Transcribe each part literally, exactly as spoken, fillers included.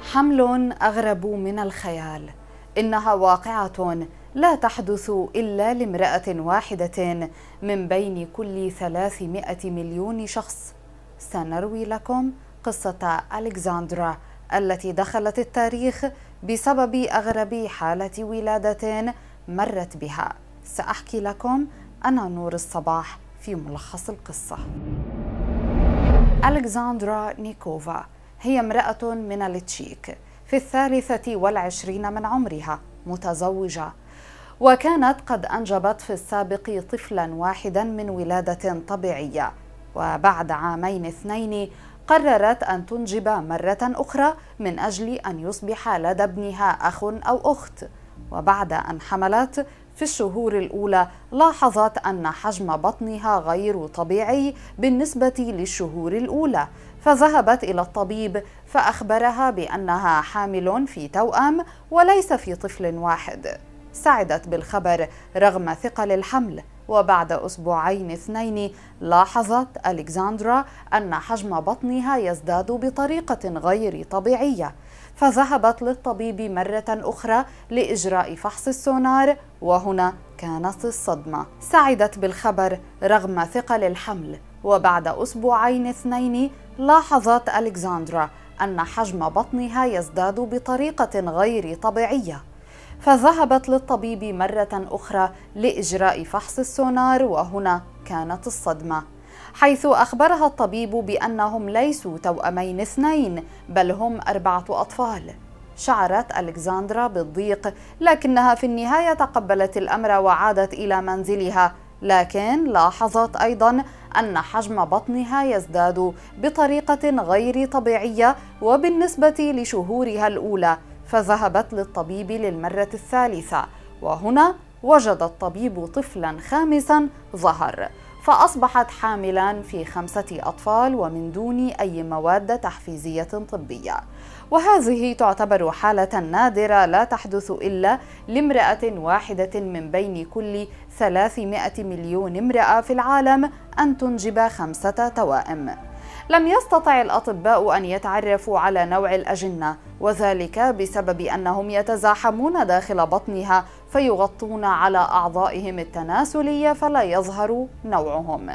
حمل أغرب من الخيال. إنها واقعة لا تحدث إلا لامرأة واحدة من بين كل ثلاثمائة مليون شخص. سنروي لكم قصة ألكسندرا التي دخلت التاريخ بسبب أغرب حالة ولادة مرت بها. سأحكي لكم أنا نور الصباح في ملخص القصة. ألكسندرا نيكوفا هي امرأة من التشيك في الثالثة والعشرين من عمرها، متزوجة، وكانت قد أنجبت في السابق طفلا واحدا من ولادة طبيعية، وبعد عامين اثنين قررت أن تنجب مرة أخرى من أجل أن يصبح لدى ابنها أخ أو أخت. وبعد أن حملت في الشهور الأولى لاحظت أن حجم بطنها غير طبيعي بالنسبة للشهور الأولى، فذهبت إلى الطبيب فأخبرها بأنها حامل في توأم وليس في طفل واحد. سعدت بالخبر رغم ثقل الحمل، وبعد أسبوعين اثنين لاحظت ألكسندرا أن حجم بطنها يزداد بطريقة غير طبيعية، فذهبت للطبيب مرة أخرى لإجراء فحص السونار، وهنا كانت الصدمة. سعدت بالخبر رغم ثقل الحمل، وبعد أسبوعين اثنين لاحظت ألكسندرا أن حجم بطنها يزداد بطريقة غير طبيعية، فذهبت للطبيب مرة أخرى لإجراء فحص السونار، وهنا كانت الصدمة، حيث أخبرها الطبيب بأنهم ليسوا توأمين اثنين بل هم أربعة أطفال. شعرت ألكسندرا بالضيق، لكنها في النهاية تقبلت الأمر وعادت إلى منزلها، لكن لاحظت أيضا أن حجم بطنها يزداد بطريقة غير طبيعية وبالنسبة لشهورها الأولى، فذهبت للطبيب للمرة الثالثة، وهنا وجد الطبيب طفلا خامسا ظهر، فأصبحت حاملا في خمسة أطفال ومن دون أي مواد تحفيزية طبية. وهذه تعتبر حالة نادرة لا تحدث إلا لامرأة واحدة من بين كل ثلاثمائة مليون امرأة في العالم أن تنجب خمسة توائم. لم يستطع الأطباء أن يتعرفوا على نوع الأجنة، وذلك بسبب أنهم يتزاحمون داخل بطنها فيغطون على أعضائهم التناسلية فلا يظهر نوعهم.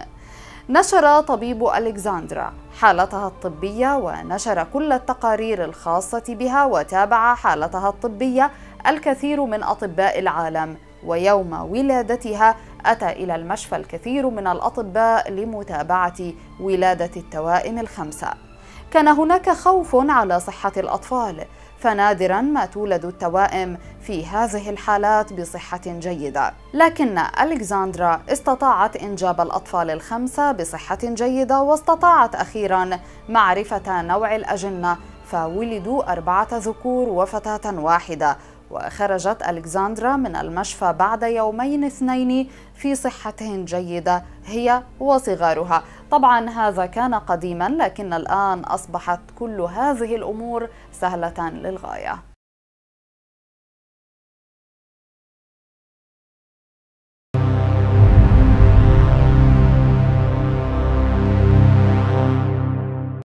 نشر طبيب ألكسندرا حالتها الطبية ونشر كل التقارير الخاصة بها، وتابع حالتها الطبية الكثير من أطباء العالم، ويوم ولادتها أتى إلى المشفى الكثير من الأطباء لمتابعة ولادة التوائم الخمسة. كان هناك خوف على صحة الأطفال، فنادرا ما تولد التوائم في هذه الحالات بصحة جيدة، لكن ألكسندرا استطاعت إنجاب الأطفال الخمسة بصحة جيدة، واستطاعت أخيرا معرفة نوع الأجنة، فولدوا أربعة ذكور وفتاة واحدة. وخرجت ألكسندرا من المشفى بعد يومين اثنين في صحة جيدة هي وصغارها. طبعا هذا كان قديما، لكن الآن أصبحت كل هذه الأمور سهلة للغاية.